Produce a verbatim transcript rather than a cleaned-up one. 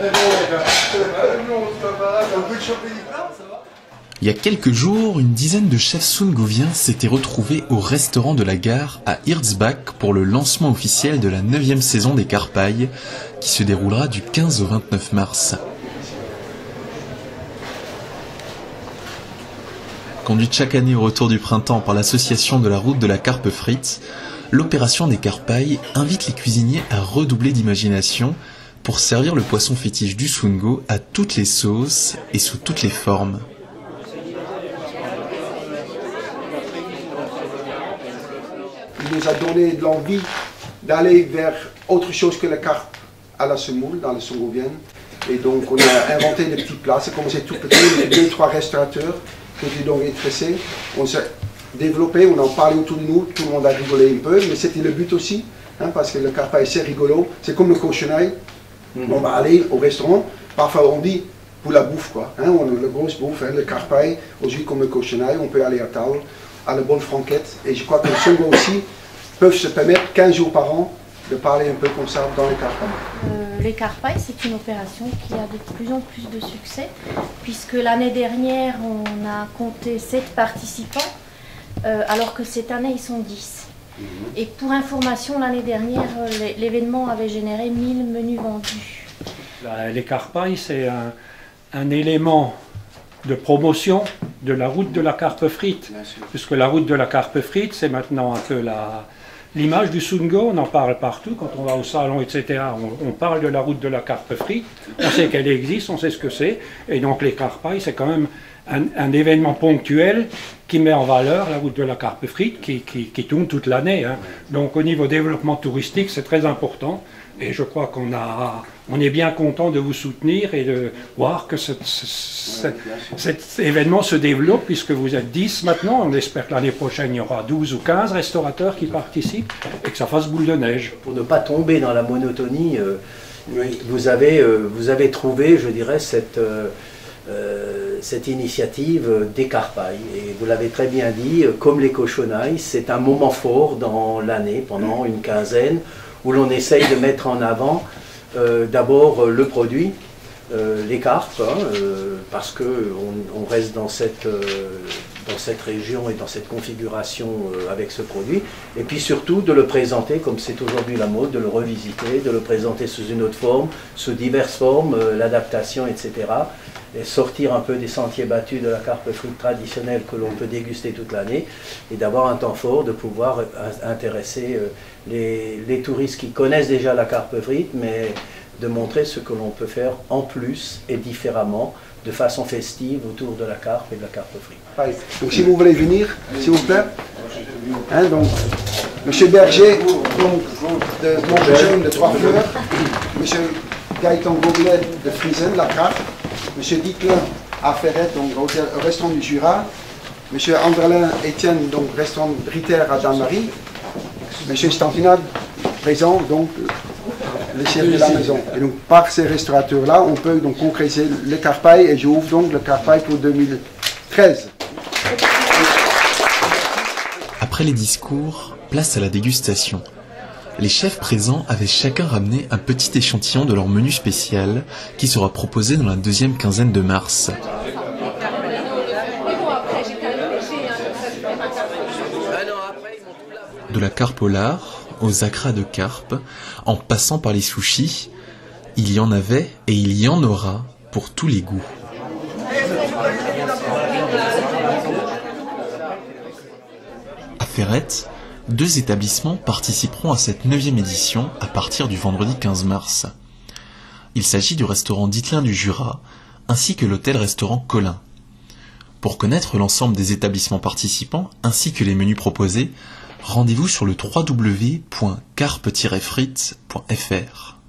Il y a quelques jours, une dizaine de chefs sungoviens s'étaient retrouvés au restaurant de la gare à Hirzbach pour le lancement officiel de la neuvième saison des Karpailles, qui se déroulera du quinze au vingt-neuf mars. Conduite chaque année au retour du printemps par l'association de la route de la carpe frite, l'opération des Karpailles invite les cuisiniers à redoubler d'imagination pour servir le poisson fétiche du Sungo à toutes les sauces et sous toutes les formes. Il nous a donné de l'envie d'aller vers autre chose que la carpe à la semoule dans le Sungovien. Et donc on a inventé des petits plats, c'est commencé tout petit, deux, trois restaurateurs qui étaient donc intéressés. On s'est développé, on en parlait autour de nous, tout le monde a rigolé un peu, mais c'était le but aussi, hein, parce que le carpaille c'est rigolo, c'est comme le cochonaille. Mm-hmm. On va aller au restaurant, parfois on dit pour la bouffe quoi, hein, on a la grosse bouffe, hein, le carpaille, aujourd'hui comme le cochonaille, on peut aller à table, à la bonne franquette, et je crois que les Sungo aussi peuvent se permettre quinze jours par an de parler un peu comme ça dans les Karpailles. Euh, les Karpailles, c'est une opération qui a de plus en plus de succès, puisque l'année dernière, on a compté sept participants, euh, alors que cette année, ils sont dix. Mmh. Et pour information, l'année dernière, l'événement avait généré mille menus vendus. Les Karpailles, c'est un, un élément de promotion de la route de la carpe frite, puisque la route de la carpe frite, c'est maintenant un peu la... l'image du Sungo, on en parle partout, quand on va au salon, et cetera. On, on parle de la route de la carpe frite, on sait qu'elle existe, on sait ce que c'est, et donc les Karpailles, c'est quand même un, un événement ponctuel qui met en valeur la route de la carpe frite, qui, qui, qui tourne toute l'année. Hein. Donc au niveau développement touristique, c'est très important, et je crois qu'on a, on est bien content de vous soutenir et de voir que ce, ce, ce, cet événement se développe, puisque vous êtes dix maintenant. On espère que l'année prochaine, il y aura douze ou quinze restaurateurs qui participent et que ça fasse boule de neige. Pour ne pas tomber dans la monotonie, euh, vous, avez, euh, vous avez trouvé, je dirais, cette, euh, euh, cette initiative des Karpailles. Et vous l'avez très bien dit, comme les cochonailles, c'est un moment fort dans l'année, pendant une quinzaine, où l'on essaye de mettre en avant euh, d'abord le produit, euh, les carpes, hein, euh, parce qu'on on reste dans cette, euh, dans cette région et dans cette configuration euh, avec ce produit, et puis surtout de le présenter, comme c'est aujourd'hui la mode, de le revisiter, de le présenter sous une autre forme, sous diverses formes, euh, l'adaptation, et cetera, et sortir un peu des sentiers battus de la carpe frite traditionnelle que l'on peut déguster toute l'année, et d'avoir un temps fort de pouvoir intéresser euh, les, les touristes qui connaissent déjà la carpe frite, mais de montrer ce que l'on peut faire en plus et différemment, de façon festive autour de la carpe et de la carpe frite. Donc si vous voulez venir, s'il vous plaît, hein, donc M. Berger, donc, de Montjeune de Trois-Fleurs, M. Gaëtan Gobelet de Friesen, la carpe, M. Diclin à Ferret, donc au restaurant du Jura, M. Andrelin Etienne, donc restaurant Britter à Danemarie, M. Stantinade, présent, donc le chef de la maison. Et donc par ces restaurateurs-là, on peut donc concrétiser les Karpailles, et j'ouvre donc le Karpaille pour deux mille treize. Après les discours, place à la dégustation. Les chefs présents avaient chacun ramené un petit échantillon de leur menu spécial qui sera proposé dans la deuxième quinzaine de mars. De la carpe au lard, aux acras de carpe, en passant par les sushis, il y en avait et il y en aura pour tous les goûts. À Ferrette, deux établissements participeront à cette neuvième édition à partir du vendredi quinze mars. Il s'agit du restaurant Diclin du Jura, ainsi que l'hôtel-restaurant Colin. Pour connaître l'ensemble des établissements participants, ainsi que les menus proposés, rendez-vous sur le w w w point carpe tiret frite point f r.